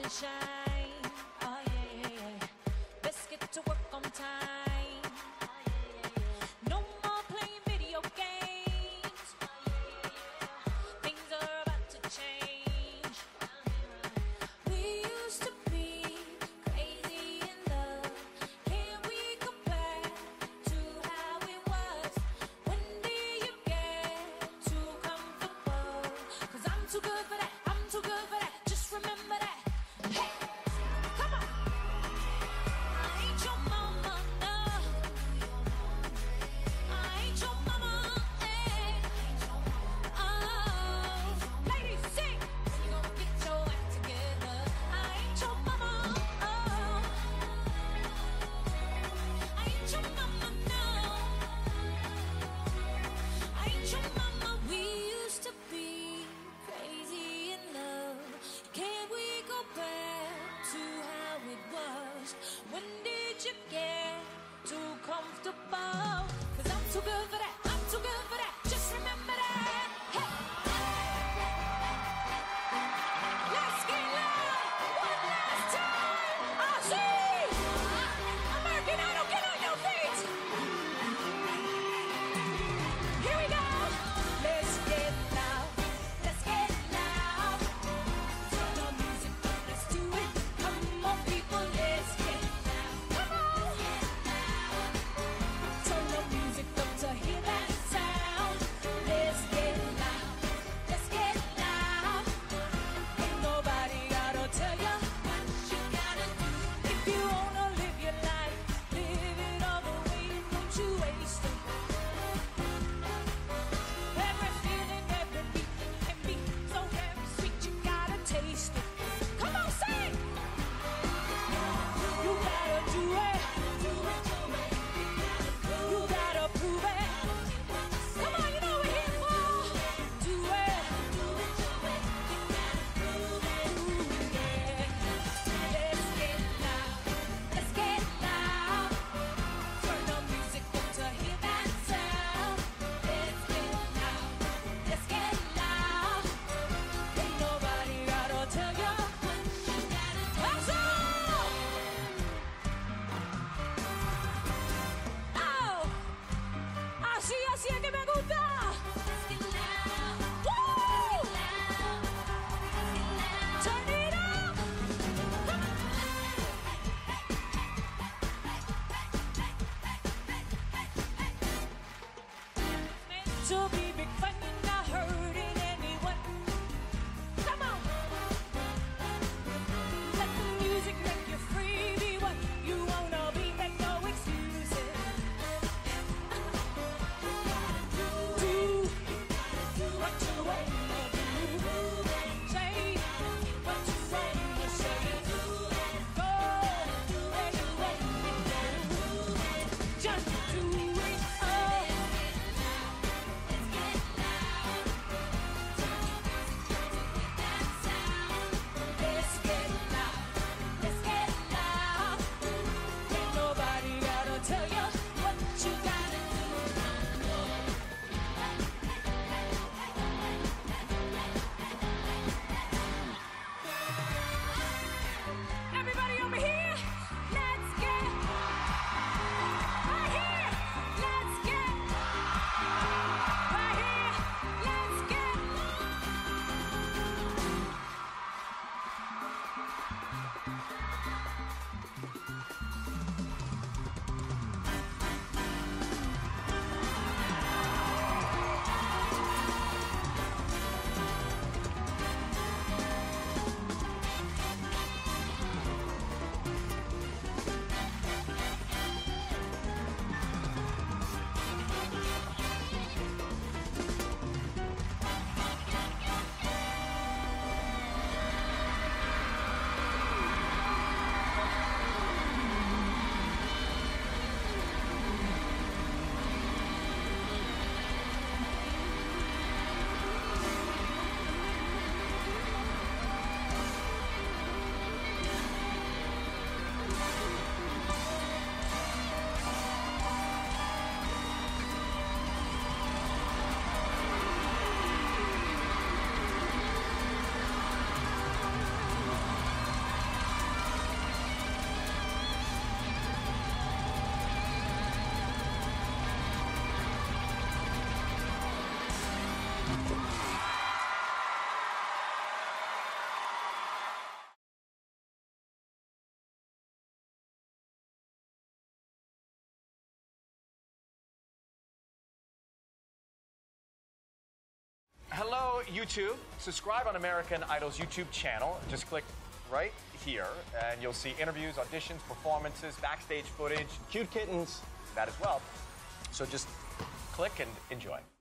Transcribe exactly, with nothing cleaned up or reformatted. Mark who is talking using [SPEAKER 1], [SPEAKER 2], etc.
[SPEAKER 1] shine. Oh yeah, yeah, yeah. Let's get to work on time. No more playing video games. Things are about to change. We used to be crazy in love. Can we go back to how it was? When did you get too comfortable? 'Cause I'm too good for that. I'm too good for that. Just remember that. Hey, come on. I ain't your mama, no. I ain't your mama, eh. Oh, ladies, sing. You gon' get your act together. I ain't your mama, oh. I ain't your mama, no. I ain't your mama. We used to be crazy in love. Can we go back to how it was? When did you get too comfortable? 'Cause I'm too good for that. I'm too good for that. Just remember that. Hey, let's get loud one last time. I see. American Idol, get on your feet. Here we go. Let's get loud. Let's get loud. Turn the music up. Let's do it. Come on, people. Let's get loud. Come on. Turn the music up to here.
[SPEAKER 2] YouTube, subscribe on American Idol's YouTube channel. Just click right here, and you'll see interviews, auditions, performances, backstage footage,
[SPEAKER 3] Cute kittens.
[SPEAKER 2] that as well. So just click and enjoy.